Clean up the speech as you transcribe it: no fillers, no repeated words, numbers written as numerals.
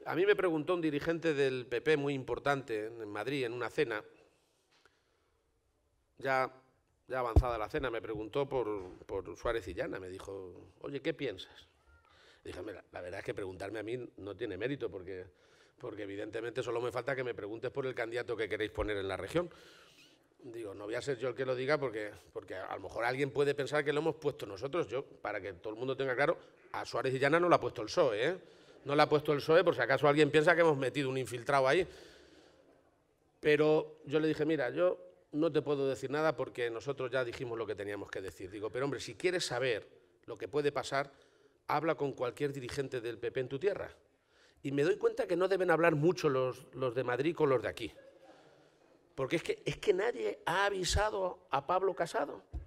A mí me preguntó un dirigente del PP muy importante en Madrid, en una cena, ya avanzada la cena, me preguntó por Suárez y Llana, me dijo, oye, ¿qué piensas? Dije, mira, la verdad es que preguntarme a mí no tiene mérito, porque evidentemente solo me falta que me preguntes por el candidato que queréis poner en la región. Digo, no voy a ser yo el que lo diga porque a lo mejor alguien puede pensar que lo hemos puesto nosotros. Yo, para que todo el mundo tenga claro, a Suárez y Llana no lo ha puesto el PSOE, ¿eh? No lo ha puesto el PSOE por si acaso alguien piensa que hemos metido un infiltrado ahí. Pero yo le dije, mira, yo no te puedo decir nada porque nosotros ya dijimos lo que teníamos que decir. Digo, pero hombre, si quieres saber lo que puede pasar, habla con cualquier dirigente del PP en tu tierra. Y me doy cuenta que no deben hablar mucho los de Madrid con los de aquí. Porque es que nadie ha avisado a Pablo Casado.